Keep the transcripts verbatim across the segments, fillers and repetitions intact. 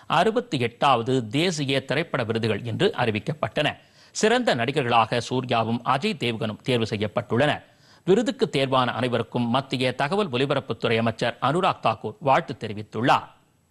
அறுபத்தி எட்டாவது தேசிய திரைப்பட விருதுகள் இன்று அறிவிக்கப்பட்டன. சிறந்த நடிகர்களாக சூர்யாவும் அஜய் தேவ்கனும் தேர்வு செய்யப்பட்டுள்ளனர். விருதுக்கு தேர்வான அனைவருக்கும் மத்திய தகவல் ஒலிபரப்புத்துறை அமைச்சர் அனுராக் தாக்கூர் வாழ்த்து தெரிவித்துள்ளார்.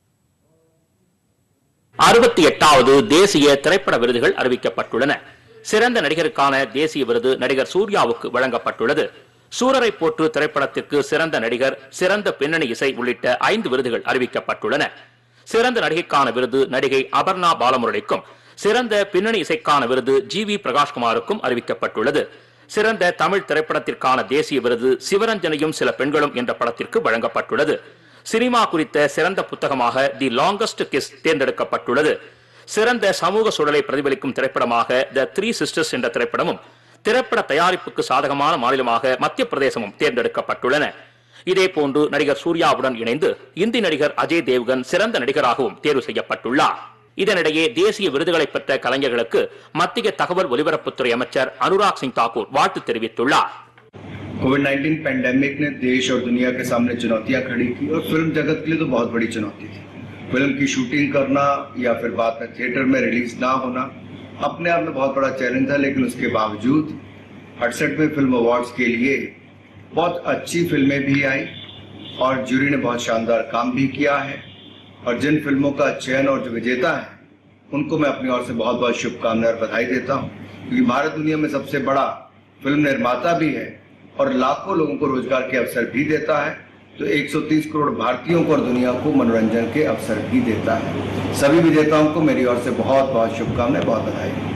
அறுபத்தி எட்டாவது தேசிய திரைப்பட விருதுகள் அறிவிக்கப்பட்டுள்ளன. சிறந்த நடிகருக்கான தேசிய விருது நடிகர் சூர்யாவுக்கு வழங்கப்பட்டுள்ளது. சூரரை போற்று திரைப்படத்திற்கு சிறந்த நடிகர், சிறந்த பின்னணி இசை உள்ளிட்ட ஐந்து விருதுகள் அறிவிக்கப்பட்டுள்ளன. சிறந்த நடிகைக்கான விருது நடிகை அபர்ணா பாலமுரளிக்கும், சிறந்த பின்னணி இசைக்கான விருது ஜி வி பிரகாஷ்குமாருக்கும் அறிவிக்கப்பட்டுள்ளது. சிறந்த தமிழ் திரைப்படத்திற்கான தேசிய விருது சிவரஞ்சனியும் சில பெண்களும் என்ற படத்திற்கு வழங்கப்பட்டுள்ளது. சினிமா குறித்த சிறந்த புத்தகமாக தி லாங்கஸ்ட் கிஸ் தேர்ந்தெடுக்கப்பட்டுள்ளது. சிறந்த சமூக சூழலை பிரதிபலிக்கும் திரைப்படமாக த த்ரீ சிஸ்டர்ஸ் என்ற திரைப்படமும், திரைப்பட தயாரிப்புக்கு சாதகமான மாநிலமாக மத்திய பிரதேசமும் தேர்ந்தெடுக்கப்பட்டுள்ளன. இதேபோன்று நடிகர் சூர்யாவுடன் இணைந்து இந்தி நடிகர் அஜய் தேவ்கன் சிறந்த நடிகராகவும் தேர்வு செய்யப்பட்டுள்ளார். இதனிடையே தேசிய விருதுகளை பெற்ற கலைஞர்களுக்கு மத்திய தகவல் ஒலிபரப்புத்துறை அமைச்சர் அனுராக் சிங் தாக்கூர் வாழ்த்து தெரிவித்துள்ளார். कोविड नाइन्टीन पैंडेमिक ने देश और दुनिया के सामने चुनौतियां खड़ी की और फिल्म जगत के लिए तो बहुत बड़ी चुनौती थी। फिल्म की शूटिंग करना या फिर बाद में थिएटर में रिलीज ना होना अपने आप में बहुत बड़ा चैलेंज था, लेकिन उसके बावजूद अड़सठवें फिल्म अवार्ड्स के लिए बहुत अच्छी फिल्में भी आई और जूरी ने बहुत शानदार काम भी किया है। और जिन फिल्मों का चयन और जो विजेता है उनको मैं अपनी ओर से बहुत बहुत शुभकामनाएं और बधाई देता हूँ, क्योंकि भारत दुनिया में सबसे बड़ा फिल्म निर्माता भी है और लाखों लोगों को रोजगार के अवसर भी देता है। तो एक सौ तीस करोड़ भारतीयों को और दुनिया को मनोरंजन के अवसर भी देता है। सभी विजेताओं को मेरी ओर से बहुत बहुत शुभकामनाएं, बहुत बधाई।